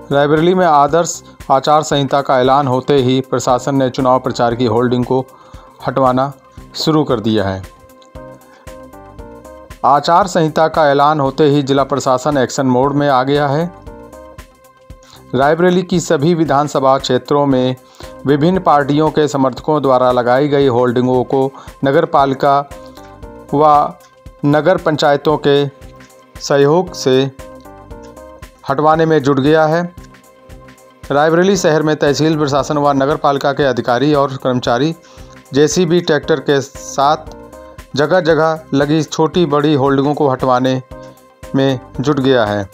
रायबरेली में आदर्श आचार संहिता का ऐलान होते ही प्रशासन ने चुनाव प्रचार की होर्डिंग को हटवाना शुरू कर दिया है। आचार संहिता का ऐलान होते ही जिला प्रशासन एक्शन मोड में आ गया है। रायबरेली की सभी विधानसभा क्षेत्रों में विभिन्न पार्टियों के समर्थकों द्वारा लगाई गई होर्डिंगों को नगर पालिका व नगर पंचायतों के सहयोग से हटवाने में जुट गया है। रायबरेली शहर में तहसील प्रशासन व नगर पालिका के अधिकारी और कर्मचारी जेसीबी ट्रैक्टर के साथ जगह जगह लगी छोटी बड़ी होल्डिंगों को हटवाने में जुट गया है।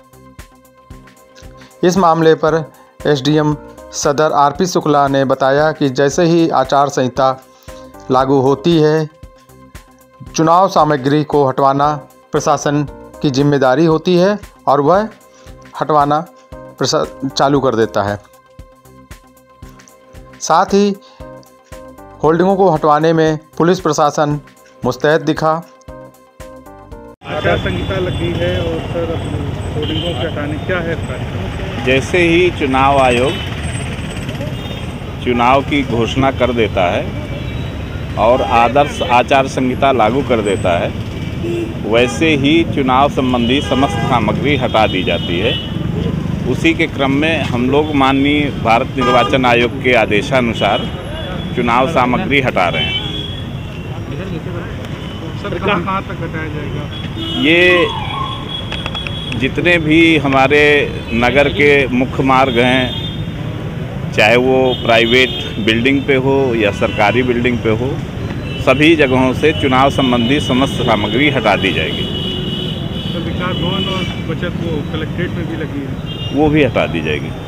इस मामले पर एसडीएम सदर आरपी शुक्ला ने बताया कि जैसे ही आचार संहिता लागू होती है, चुनाव सामग्री को हटवाना प्रशासन की जिम्मेदारी होती है और वह हटवाना चालू कर देता है। साथ ही होल्डिंगों को हटवाने में पुलिस प्रशासन मुस्तैद दिखा। आचार संहिता लगी है और सर होर्डिंगों के हटाने क्या है? जैसे ही चुनाव आयोग चुनाव की घोषणा कर देता है और आदर्श आचार संहिता लागू कर देता है, वैसे ही चुनाव संबंधी समस्त सामग्री हटा दी जाती है। उसी के क्रम में हम लोग माननीय भारत निर्वाचन आयोग के आदेशानुसार चुनाव सामग्री हटा रहे हैं। सर कहाँ तक हटाया जाएगा? ये जितने भी हमारे नगर के मुख्य मार्ग हैं, चाहे वो प्राइवेट बिल्डिंग पे हो या सरकारी बिल्डिंग पे हो, सभी जगहों से चुनाव संबंधी समस्त सामग्री हटा दी जाएगी। तो विकास भवन और बचत वो कलेक्ट्रेट में भी लगी है, वो भी हटा दी जाएगी।